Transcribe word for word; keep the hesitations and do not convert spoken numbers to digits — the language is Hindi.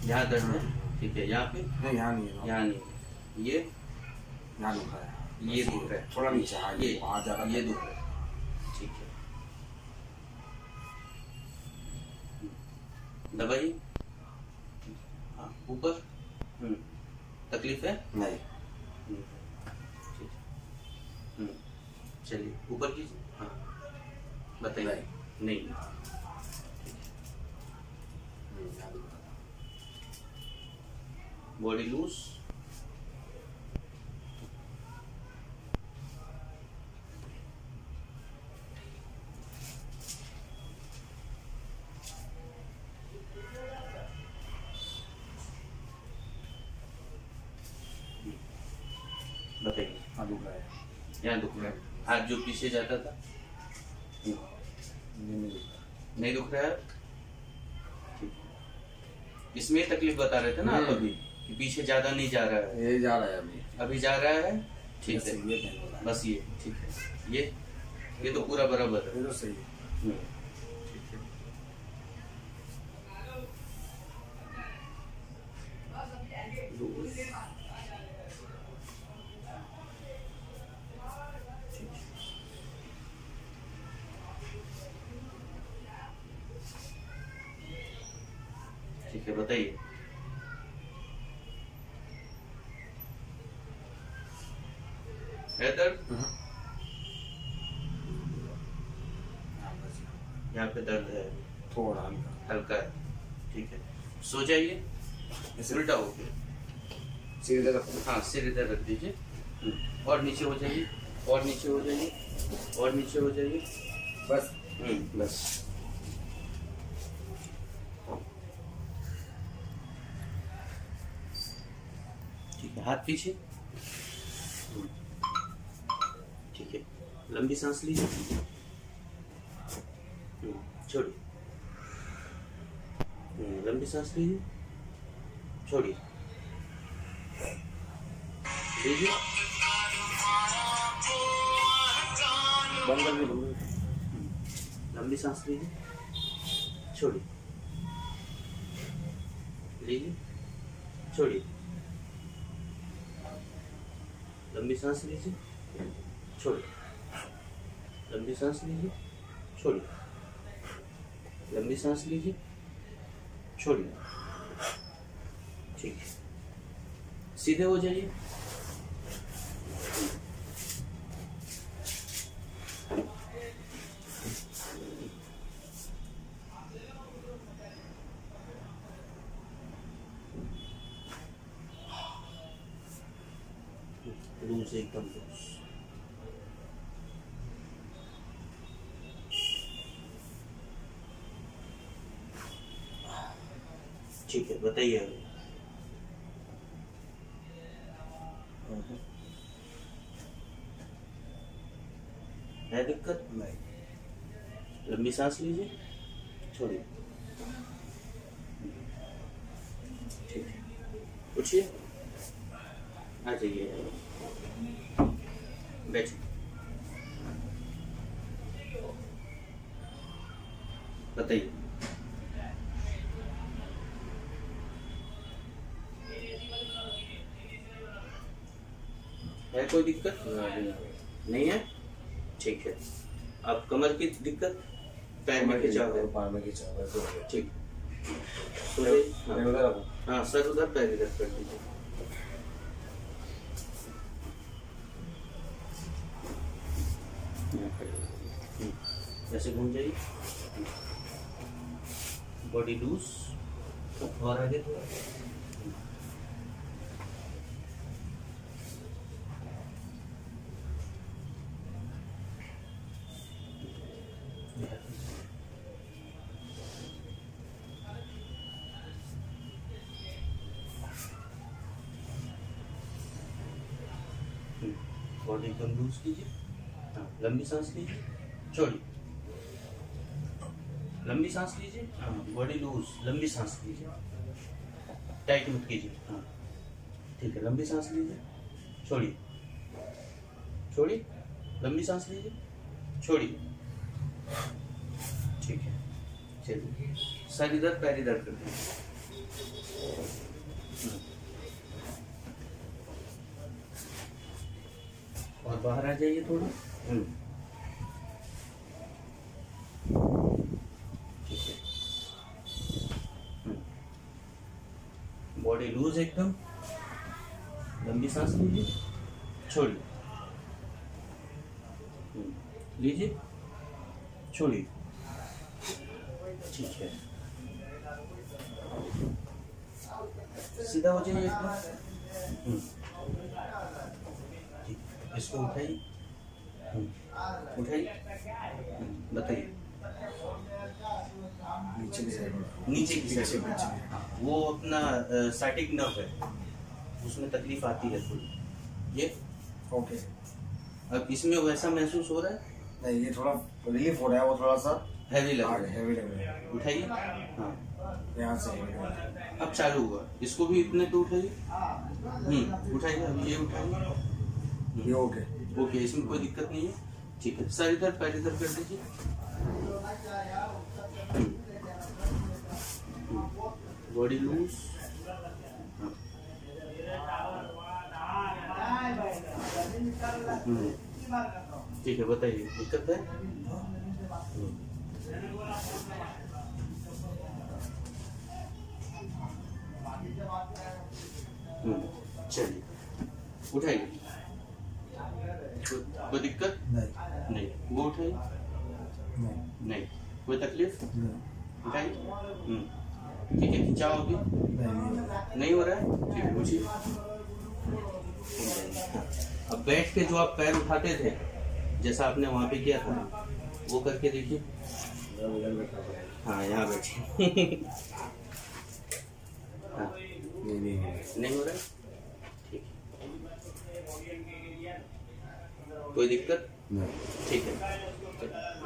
यहाँ दर्द है, ठीक है। यहाँ पे नहीं, यहाँ नहीं है, यहाँ नहीं, ये यहाँ दुख रहा है, ये दुख रहा है थोड़ा नीचे, हाँ ये वहाँ ज़्यादा ये दुख रहा है, ठीक है। दबाइए, हाँ ऊपर। हम्म तकलीफ है नहीं, ठीक है। चलिए ऊपर कीजिए, हाँ बताइए। नहीं, नहीं। बॉडी लूज, बताइए। हाँ दुख रहा है, यहाँ दुख रहा है, हाथ जो पीछे जाता था नहीं दुख रहा है, ठीक है। इसमें तकलीफ बता रहे थे ना आप अभी कि पीछे ज्यादा नहीं जा रहा है, ये जा रहा है अभी अभी जा रहा है, ठीक है। ये बस ये ठीक है, ये ये तो पूरा बराबर है, ये तो सही है। ठीक है। ठीक है, बताइए। है दर्द? यहाँ पे दर्द है, थोड़ा हल्का हल्का है, ठीक है। सो जाइए, उल्टा हो गया, सिर इधर रखो। हाँ सिर इधर रख दीजिए, और नीचे हो जाइए, और नीचे हो जाइए, और नीचे हो जाइए, बस हम्म बस। ठीक है, हाथ पीछे, ठीक है। लंबी सांस लीजिए, छोड़िए, लंबी सांस लीजिए, छोड़िए, लीजिए, बंद कर दो, लंबी सांस लीजिए, छोड़िए, लीजिए, छोड़िए, लंबी सांस लीजिए, छोड़िए, लंबी सांस लीजिए, छोड़िए, लंबी सांस लीजिए, छोड़िए, ठीक है। सीधे हो जाइए, लूज एकदम लूज। ठीक है, बताइए अभी। है दिक्कत? नहीं। लंबी सांस लीजिए, छोड़िए, ठीक है। उठिए, आ जाइए, बैठिए, बताइए। है कोई दिक्कत? नहीं है, ठीक है। अब कमर की दिक्कत, पैर में खिंचाव है, पैर में खिंचाव है, ठीक। हाँ सर उधर, पैर इधर कर दीजिए, ऐसे घूम जाइए, बॉडी लूज, और आगे थोड़ा, बॉडी एकदम लूज कीजिए, हाँ लंबी सांस लीजिए, छोड़िए, लंबी सांस लीजिए, हाँ बॉडी लूज, लंबी सांस लीजिए, टाइट मत कीजिए, हाँ ठीक है। लंबी सांस लीजिए, छोड़िए, छोड़िए, लंबी सांस लीजिए, छोड़िए, ठीक है। चलिए, सर इधर, पैर इधर कर दीजिए, आप बाहर आ जाइए थोड़ा। हम्म, ठीक है। हम्म, बॉडी लूज एकदम, लंबी सांस लीजिए, छोड़िए। हम्म, लीजिए, छोड़िए। ठीक है, सीधा हो जाइए एकदम। हम्म, ठीक, इसको उठाइए। हम्म, उठाइए। हम्म, बताइए। नीचे की साइड में। नीचे की पीछे साइड। पीछे। हाँ, वो अपना साइटिक नर्व है, उसमें तकलीफ आती है थोड़ी। ये ओके। अब इसमें वैसा महसूस हो रहा है? नहीं, ये थोड़ा रिलीफ हो रहा है, वो थोड़ा सा हैवी लग रहा आगे है। हैवी लग रहा है। उठाइए। हाँ, यहाँ से heavy लग रहा है। अब चालू हुआ। इसको भी इतने तो उठाइए। हम्म, उठाइए। अब ये उठाइए। ये ओके। ओके, इसमें कोई दिक्कत नहीं है। ठीक है, सर इधर, पैर इधर कर दीजिए। Body loose. ठीक है, बताइए, दिक्कत है? हम्म, चलिए, उठाइए। को- कोई दिक्कत नहीं नहीं? वो उठाइए। नहीं नहीं, कोई तकलीफ? नहीं उठाइए। हम्म, ठीक है, खिंचाव होगी? नहीं नहीं हो रहा है? ठीक है, पूछिए। अब बैठ के जो आप पैर उठाते थे, जैसा आपने वहां पे किया था, वो करके देखिए। हाँ, यहाँ बैठिए। हाँ, नहीं नहीं नहीं नहीं हो रहा है? ठीक है, कोई दिक्कत? नहीं। ठीक है, चलिए।